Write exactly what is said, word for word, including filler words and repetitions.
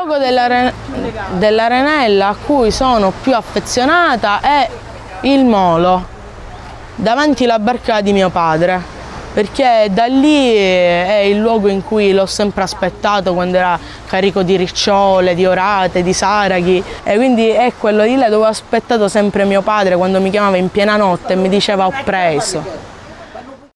luogo dell'arenella a cui sono più affezionata è il molo, davanti alla barca di mio padre, perché da lì è il luogo in cui l'ho sempre aspettato quando era carico di ricciole, di orate, di saraghi, e quindi è quello di là dove ho aspettato sempre mio padre quando mi chiamava in piena notte e mi diceva ho preso.